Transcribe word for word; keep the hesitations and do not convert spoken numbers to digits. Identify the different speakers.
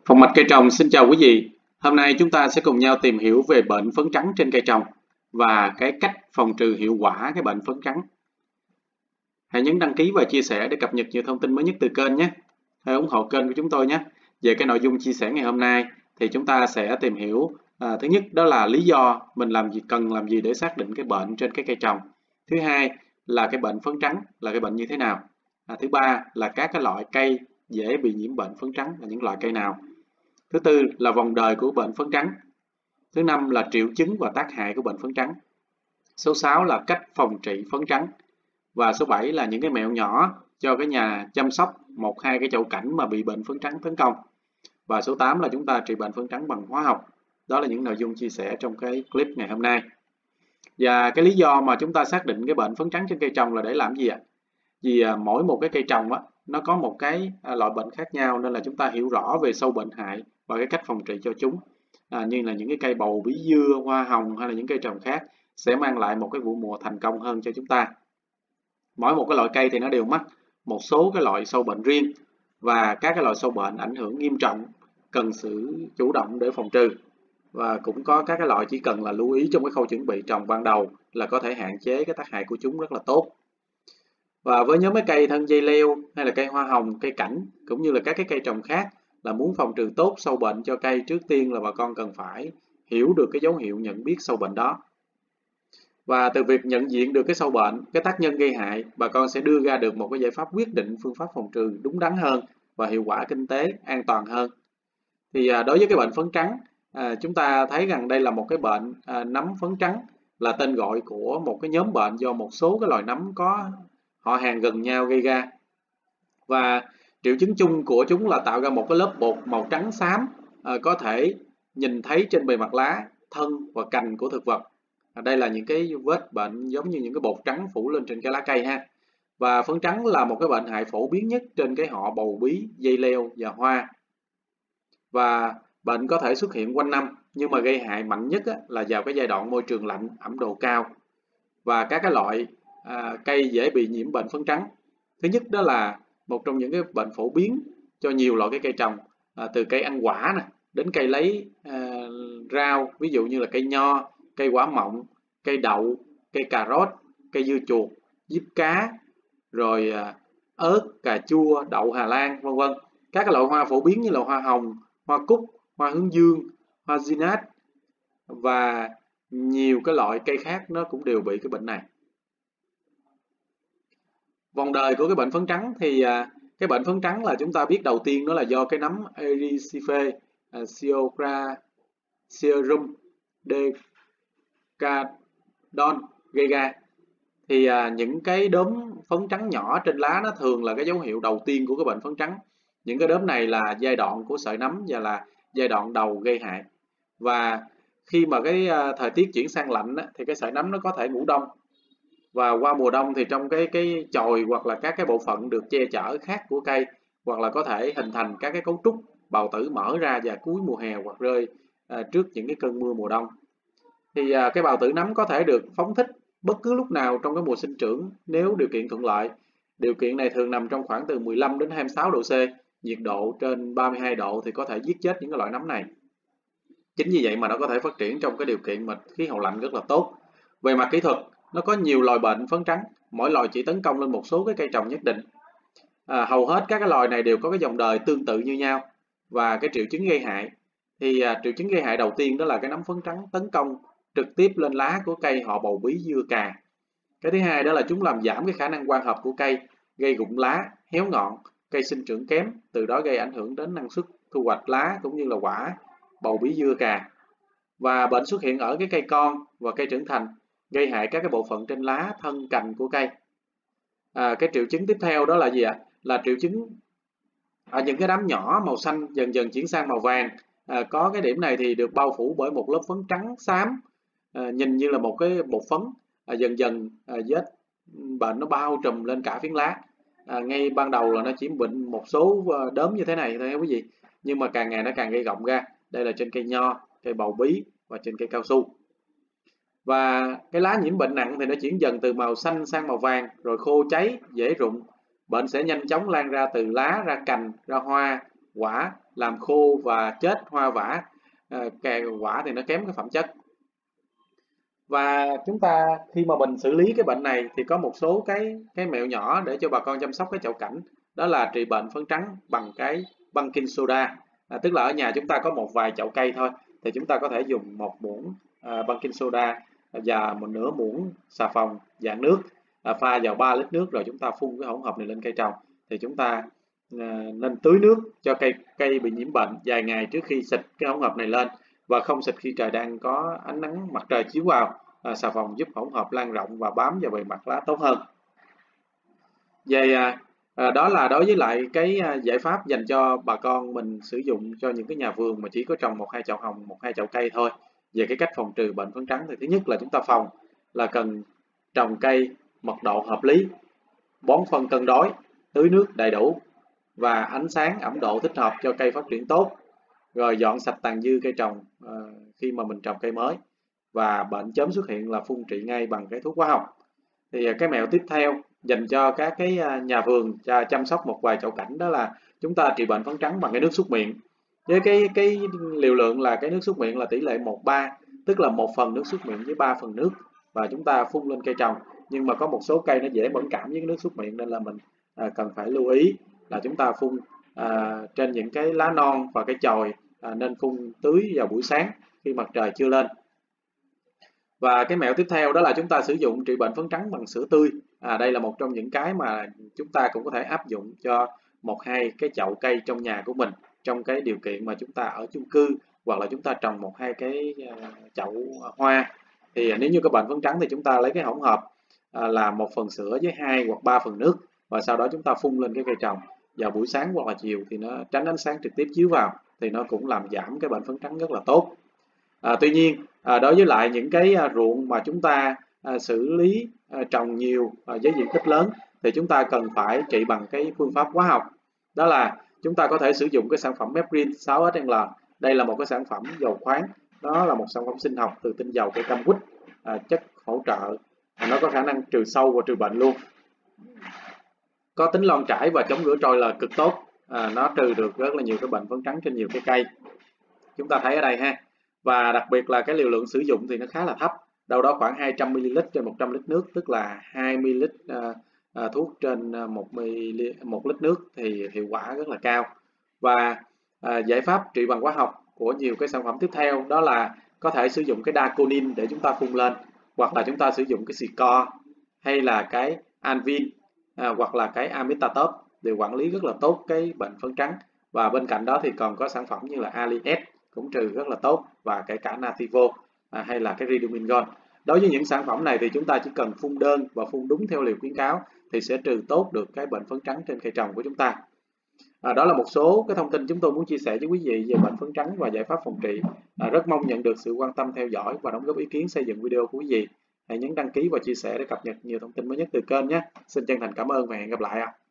Speaker 1: Phòng mạch cây trồng xin chào quý vị. Hôm nay chúng ta sẽ cùng nhau tìm hiểu về bệnh phấn trắng trên cây trồng và cái cách phòng trừ hiệu quả cái bệnh phấn trắng. Hãy nhấn đăng ký và chia sẻ để cập nhật nhiều thông tin mới nhất từ kênh nhé. Hãy ủng hộ kênh của chúng tôi nhé. Về cái nội dung chia sẻ ngày hôm nay thì chúng ta sẽ tìm hiểu à, thứ nhất đó là lý do mình làm gì cần làm gì để xác định cái bệnh trên cái cây trồng. Thứ hai là cái bệnh phấn trắng là cái bệnh như thế nào. À, thứ ba là các cái loại cây dễ bị nhiễm bệnh phấn trắng là những loại cây nào. Thứ tư là vòng đời của bệnh phấn trắng. Thứ năm là triệu chứng và tác hại của bệnh phấn trắng. Số sáu là cách phòng trị phấn trắng. Và số bảy là những cái mẹo nhỏ cho cái nhà chăm sóc một hai cái chậu cảnh mà bị bệnh phấn trắng tấn công. Và số tám là chúng ta trị bệnh phấn trắng bằng hóa học. Đó là những nội dung chia sẻ trong cái clip ngày hôm nay. Và cái lý do mà chúng ta xác định cái bệnh phấn trắng trên cây trồng là để làm gì ạ? Vì à, mỗi một cái cây trồng á, nó có một cái à, loại bệnh khác nhau, nên là chúng ta hiểu rõ về sâu bệnh hại và cái cách phòng trị cho chúng. À, như là những cái cây bầu, bí dưa, hoa hồng hay là những cây trồng khác sẽ mang lại một cái vụ mùa thành công hơn cho chúng ta. Mỗi một cái loại cây thì nó đều mắc một số cái loại sâu bệnh riêng, và các cái loại sâu bệnh ảnh hưởng nghiêm trọng cần sự chủ động để phòng trừ. Và cũng có các cái loại chỉ cần là lưu ý trong cái khâu chuẩn bị trồng ban đầu là có thể hạn chế cái tác hại của chúng rất là tốt. Và với nhóm cái cây thân dây leo hay là cây hoa hồng, cây cảnh cũng như là các cái cây trồng khác, là muốn phòng trừ tốt sâu bệnh cho cây, trước tiên là bà con cần phải hiểu được cái dấu hiệu nhận biết sâu bệnh đó. Và từ việc nhận diện được cái sâu bệnh, cái tác nhân gây hại, bà con sẽ đưa ra được một cái giải pháp quyết định phương pháp phòng trừ đúng đắn hơn và hiệu quả kinh tế, an toàn hơn. Thì đối với cái bệnh phấn trắng, à, chúng ta thấy rằng đây là một cái bệnh à, nấm phấn trắng, là tên gọi của một cái nhóm bệnh do một số cái loài nấm có họ hàng gần nhau gây ra. Và triệu chứng chung của chúng là tạo ra một cái lớp bột màu trắng xám, à, có thể nhìn thấy trên bề mặt lá, thân và cành của thực vật. À, đây là những cái vết bệnh giống như những cái bột trắng phủ lên trên cái lá cây ha. Và phấn trắng là một cái bệnh hại phổ biến nhất trên cái họ bầu bí, dây leo và hoa. Và bệnh có thể xuất hiện quanh năm, nhưng mà gây hại mạnh nhất á, là vào cái giai đoạn môi trường lạnh, ẩm độ cao. Và các cái loại à, cây dễ bị nhiễm bệnh phấn trắng, thứ nhất đó là một trong những cái bệnh phổ biến cho nhiều loại cái cây trồng, à, từ cây ăn quả nè đến cây lấy à, rau, ví dụ như là cây nho, cây quả mọng, cây đậu, cây cà rốt, cây dưa chuột, diếp cá, rồi à, ớt, cà chua, đậu Hà Lan, vân vân. Các cái loại hoa phổ biến như là hoa hồng, hoa cúc, hoa hướng dương, hoa zinat và nhiều cái loại cây khác nó cũng đều bị cái bệnh này. Vòng đời của cái bệnh phấn trắng thì à, cái bệnh phấn trắng là chúng ta biết đầu tiên đó là do cái nấm Erysippe à, Cyaserum decadon gây ra. Thì à, những cái đốm phấn trắng nhỏ trên lá nó thường là cái dấu hiệu đầu tiên của cái bệnh phấn trắng. Những cái đốm này là giai đoạn của sợi nấm và là giai đoạn đầu gây hại. Và khi mà cái à, thời tiết chuyển sang lạnh á, thì cái sợi nấm nó có thể ngủ đông. Và qua mùa đông thì trong cái cái chồi hoặc là các cái bộ phận được che chở khác của cây, hoặc là có thể hình thành các cái cấu trúc bào tử mở ra vào cuối mùa hè hoặc rơi à, trước những cái cơn mưa mùa đông. Thì à, cái bào tử nấm có thể được phóng thích bất cứ lúc nào trong cái mùa sinh trưởng nếu điều kiện thuận lợi. Điều kiện này thường nằm trong khoảng từ mười lăm đến hai mươi sáu độ C, nhiệt độ trên ba mươi hai độ thì có thể giết chết những cái loại nấm này. Chính vì vậy mà nó có thể phát triển trong cái điều kiện mà khí hậu lạnh rất là tốt. Về mặt kỹ thuật, nó có nhiều loài bệnh phấn trắng, mỗi loài chỉ tấn công lên một số cái cây trồng nhất định. À, hầu hết các cái loài này đều có cái dòng đời tương tự như nhau. Và cái triệu chứng gây hại thì à, triệu chứng gây hại đầu tiên đó là cái nấm phấn trắng tấn công trực tiếp lên lá của cây họ bầu bí dưa cà. Cái thứ hai đó là chúng làm giảm cái khả năng quang hợp của cây, gây rụng lá, héo ngọn, cây sinh trưởng kém, từ đó gây ảnh hưởng đến năng suất thu hoạch lá cũng như là quả bầu bí dưa cà. Và bệnh xuất hiện ở cái cây con và cây trưởng thành, gây hại các cái bộ phận trên lá, thân, cành của cây. À, cái triệu chứng tiếp theo đó là gì ạ? Là triệu chứng ở những cái đám nhỏ màu xanh dần dần chuyển sang màu vàng. À, có cái điểm này thì được bao phủ bởi một lớp phấn trắng xám, à, nhìn như là một cái bột phấn. À, dần dần à, vết bệnh nó bao trùm lên cả phiến lá. À, ngay ban đầu là nó chỉ bệnh một số đốm như thế này thôi quý vị, nhưng mà càng ngày nó càng gây rộng ra. Đây là trên cây nho, cây bầu bí và trên cây cao su. Và cái lá nhiễm bệnh nặng thì nó chuyển dần từ màu xanh sang màu vàng, rồi khô cháy, dễ rụng. Bệnh sẽ nhanh chóng lan ra từ lá, ra cành, ra hoa, quả làm khô và chết hoa vả, à, quả thì nó kém cái phẩm chất. Và chúng ta khi mà mình xử lý cái bệnh này thì có một số cái cái mẹo nhỏ để cho bà con chăm sóc cái chậu cảnh, đó là trị bệnh phấn trắng bằng cái baking soda. À, tức là ở nhà chúng ta có một vài chậu cây thôi thì chúng ta có thể dùng một muỗng à, baking soda và một nửa muỗng xà phòng dạng nước, à, pha vào ba lít nước rồi chúng ta phun cái hỗn hợp này lên cây trồng. Thì chúng ta à, nên tưới nước cho cây cây bị nhiễm bệnh vài ngày trước khi xịt cái hỗn hợp này lên, và không xịt khi trời đang có ánh nắng mặt trời chiếu vào. À, xà phòng giúp hỗn hợp lan rộng và bám vào bề mặt lá tốt hơn. Về à, à, đó là đối với lại cái à, giải pháp dành cho bà con mình sử dụng cho những cái nhà vườn mà chỉ có trồng một hai chậu hồng, một hai chậu cây thôi. Về cái cách phòng trừ bệnh phấn trắng thì thứ nhất là chúng ta phòng là cần trồng cây mật độ hợp lý, bón phân cân đối, tưới nước đầy đủ và ánh sáng ẩm độ thích hợp cho cây phát triển tốt. Rồi dọn sạch tàn dư cây trồng à, khi mà mình trồng cây mới. Và bệnh chớm xuất hiện là phun trị ngay bằng cái thuốc hóa học. Thì cái mẹo tiếp theo dành cho các cái nhà vườn chăm sóc một vài chậu cảnh đó là chúng ta trị bệnh phấn trắng bằng cái nước súc miệng. Với cái cái liều lượng là cái nước súc miệng là tỷ lệ một ba, tức là một phần nước súc miệng với ba phần nước, và chúng ta phun lên cây trồng. Nhưng mà có một số cây nó dễ mẫn cảm với cái nước súc miệng nên là mình à, cần phải lưu ý là chúng ta phun à, trên những cái lá non và cái chồi, à, nên phun tưới vào buổi sáng khi mặt trời chưa lên. Và cái mẹo tiếp theo đó là chúng ta sử dụng trị bệnh phấn trắng bằng sữa tươi. À, đây là một trong những cái mà chúng ta cũng có thể áp dụng cho một hai cái chậu cây trong nhà của mình, trong cái điều kiện mà chúng ta ở chung cư hoặc là chúng ta trồng một hai cái chậu hoa. Thì nếu như có bệnh phấn trắng thì chúng ta lấy cái hỗn hợp à, là một phần sữa với hai hoặc ba phần nước, và sau đó chúng ta phun lên cái cây trồng vào buổi sáng hoặc là chiều, thì nó tránh ánh sáng trực tiếp chiếu vào, thì nó cũng làm giảm cái bệnh phấn trắng rất là tốt. À, tuy nhiên à, đối với lại những cái à, ruộng mà chúng ta à, xử lý à, trồng nhiều à, với diện tích lớn thì chúng ta cần phải trị bằng cái phương pháp hóa học. Đó là chúng ta có thể sử dụng cái sản phẩm Meprin sáu S L. Đây là một cái sản phẩm dầu khoáng, nó là một sản phẩm sinh học từ tinh dầu cây cam quýt, à, chất hỗ trợ, à, nó có khả năng trừ sâu và trừ bệnh luôn, có tính lon trải và chống rửa trôi là cực tốt. À, nó trừ được rất là nhiều cái bệnh phấn trắng trên nhiều cái cây, chúng ta thấy ở đây ha. Và đặc biệt là cái liều lượng sử dụng thì nó khá là thấp, đâu đó khoảng hai trăm mi li lít trên một trăm lít nước, tức là hai mi li lít à, à, thuốc trên một lít nước thì hiệu quả rất là cao. Và à, giải pháp trị bằng hóa học của nhiều cái sản phẩm tiếp theo đó là có thể sử dụng cái Daconin để chúng ta phun lên, hoặc là chúng ta sử dụng cái Sicor hay là cái Anvin à, hoặc là cái Amitatop để quản lý rất là tốt cái bệnh phấn trắng. Và bên cạnh đó thì còn có sản phẩm như là Aliet cũng trừ rất là tốt, và kể cả Nativo à, hay là cái Ridomingon. Đối với những sản phẩm này thì chúng ta chỉ cần phun đơn và phun đúng theo liều khuyến cáo thì sẽ trừ tốt được cái bệnh phấn trắng trên cây trồng của chúng ta. À, đó là một số cái thông tin chúng tôi muốn chia sẻ với quý vị về bệnh phấn trắng và giải pháp phòng trị. À, rất mong nhận được sự quan tâm theo dõi và đóng góp ý kiến xây dựng video của quý vị. Hãy nhấn đăng ký và chia sẻ để cập nhật nhiều thông tin mới nhất từ kênh nhé. Xin chân thành cảm ơn và hẹn gặp lại ạ.